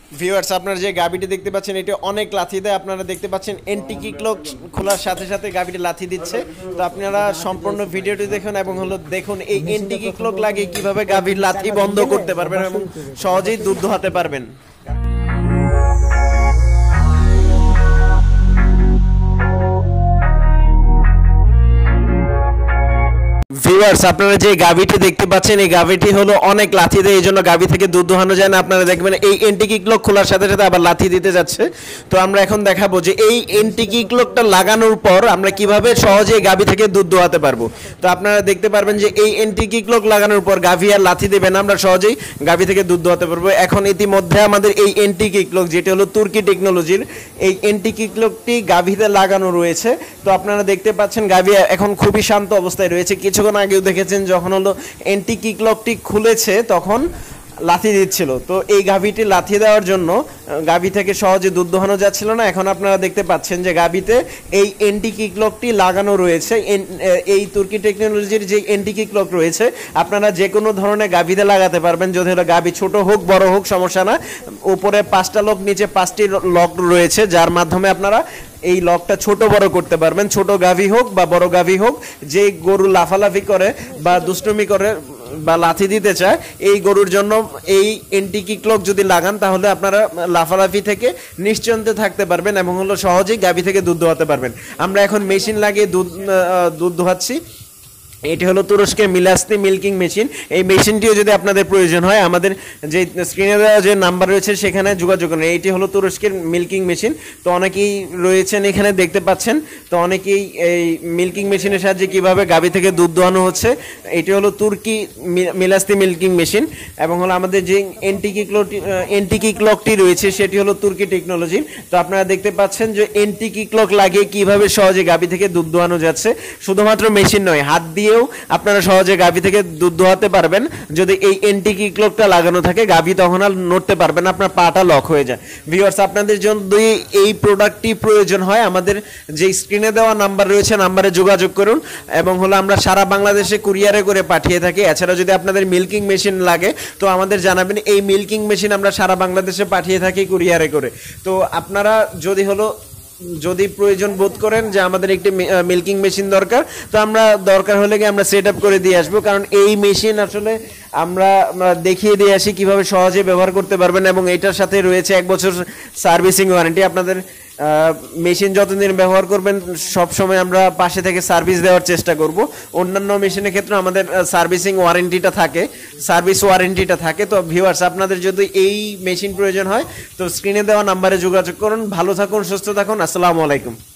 Viewers আপনারা যে গাবিটি দেখতে পাচ্ছেন এটা অনেক লাথি দেয়। আপনারা দেখতে পাচ্ছেন এন্টি ক্লক খোলার সাথে সাথে গাবিটি লাথি দিচ্ছে। তো আপনারা সম্পূর্ণ ভিডিওটি দেখুন এবং দেখুন এই এন্টি ক্লক লাগিয়ে কিভাবে গাবির লাথি বন্ধ করতে পারবেন এবং সহজেই দুধ দোহাতে পারবেন। ভিউয়ার্স আপনারা যে গাবিটি দেখতে পাচ্ছেন এই গাবিটি হলো অনেক লাথি দেয়, এই জন্য গাবি থেকে দুধ দোহানো যায় না। আপনারা দেখবেন এই এন্টি ক্লক খোলার সাথে সাথে আবার লাথি দিতে যাচ্ছে। তো আমরা এখন দেখাবো যে এই এন্টি ক্লকটা লাগানোর পর আমরা কিভাবে সহজে গাবি থেকে দুধ দোহাতে পারবো। তো আপনারা দেখতে পারবেন যে এই এন্টি ক্লক লাগানোর পর গাভি আর লাথি দেবে না, আমরা সহজেই গাবি থেকে দুধ দোহাতে পারবো। এখন ইতিমধ্যে আমাদের এই এন্টি ক্লক যেটি হলো তুর্কি টেকনোলজির এই এন্টি ক্লকটি গাভিতে লাগানো রয়েছে। তো আপনারা দেখতে পাচ্ছেন গাভি এখন খুবই শান্ত অবস্থায় রয়েছে। কিছুক্ষণ আগেও দেখেছেন যখন হলো এন্টি ক্লকটি খুলেছে তখন লাথি দিচ্ছিল। তো এই গাভিটি লাথি দেওয়ার জন্য গাভি থেকে সহজে দুধ দোহানো যাচ্ছিল না। এখন আপনারা দেখতে পাচ্ছেন যে গাভিতে এই এন্টি ক্লকটি লাগানো রয়েছে। এই তুর্কি টেকনোলজির যে এন্টি ক্লক রয়েছে আপনারা যে কোনো ধরনের গাভিতে লাগাতে পারবেন, যদি হলো গাভি ছোট হোক বড় হোক সমস্যা না। উপরে 5টা লক, নিচে 5টি লক রয়েছে, যার মাধ্যমে আপনারা এই লকটা ছোট বড় করতে পারবেন। ছোট গাভি হোক বা বড় গাভি হোক, যে গরু লাফালাফি করে বা দুষ্টুমি করে বা লাথি দিতে চায়, এই গরুর জন্য এই এন্টি ক্লক যদি লাগান তাহলে আপনারা লাফালাফি থেকে নিশ্চিন্তে থাকতে পারবেন এবং হলো সহজেই গাভি থেকে দুধ দোহাতে পারবেন। আমরা এখন মেশিন লাগিয়ে দুধ দোহাচ্ছি। এটি হলো তুরস্কের মিলাস্তি মিল্কিং মেশিন। এই মেশিনটিও যদি আপনাদের প্রয়োজন হয় আমাদের যে স্ক্রিনে দেওয়া যে নাম্বার রয়েছে সেখানে যোগাযোগ করুন। এটি হলো তুরস্কের মিল্কিং মেশিন। তো অনেকেই রয়েছেন এখানে দেখতে পাচ্ছেন, তো অনেকেই এই মিল্কিং মেশিনের সাহায্যে কীভাবে গাভি থেকে দুধ দোহানো হচ্ছে। এটি হলো তুর্কি মিলাস্তি মিল্কিং মেশিন এবং হলো আমাদের যে এন্টি ক্লকটি রয়েছে সেটি হলো তুর্কি টেকনোলজির। তো আপনারা দেখতে পাচ্ছেন যে এন্টি ক্লক লাগিয়ে কিভাবে সহজে গাভি থেকে দুধ দোহানো যাচ্ছে। শুধুমাত্র মেশিন নয়, হাত দিয়ে আপনারা সহজে গাভি থেকে দুধ দোহাতে পারবেন। যদি এই এন্টি ক্লকটা লাগানো থাকে গাভি তখন আর নড়তে পারবে না, আপনার পাটা লক হয়ে যায়। ভিউয়ার্স আপনাদের যদি এই প্রোডাক্টটি প্রয়োজন হয় আমাদের যে স্ক্রিনে দেওয়া নাম্বার রয়েছে নাম্বারে যোগাযোগ করুন এবং হলো আমরা সারা বাংলাদেশে কুরিয়ারে করে পাঠিয়ে থাকি। এছাড়া যদি আপনাদের মিল্কিং মেশিন লাগে তো আমাদের জানাবেন, এই মিল্কিং মেশিন আমরা সারা বাংলাদেশে পাঠিয়ে থাকি কুরিয়ারে করে। তো আপনারা যদি প্রয়োজন বোধ করেন যে আমাদের একটি মিল্কিং মেশিন দরকার, তো আমরা দরকার হলে আমরা সেট আপ করে দিয়ে আসবো। কারণ এই মেশিন আসলে আমরা দেখিয়ে দিয়ে আসি কিভাবে সহজে ব্যবহার করতে পারবেন এবং এটার সাথে রয়েছে 1 বছর সার্ভিসিং ওয়ারেন্টি। আপনাদের মেশিন যতদিন ব্যবহার করবেন সব সময় আমরা পাশে থেকে সার্ভিস দেওয়ার চেষ্টা করব। অন্যান্য মেশিনের ক্ষেত্রে আমাদের সার্ভিসিং ওয়ারেন্টিটা থাকে, সার্ভিস ওয়ারেন্টিটা থাকে। তো ভিউয়ার্স আপনাদের যদি এই মেশিন প্রয়োজন হয় তো স্ক্রিনে দেওয়া নাম্বারে যোগাযোগ করুন। ভালো থাকুন, সুস্থ থাকুন, আসসালামু আলাইকুম।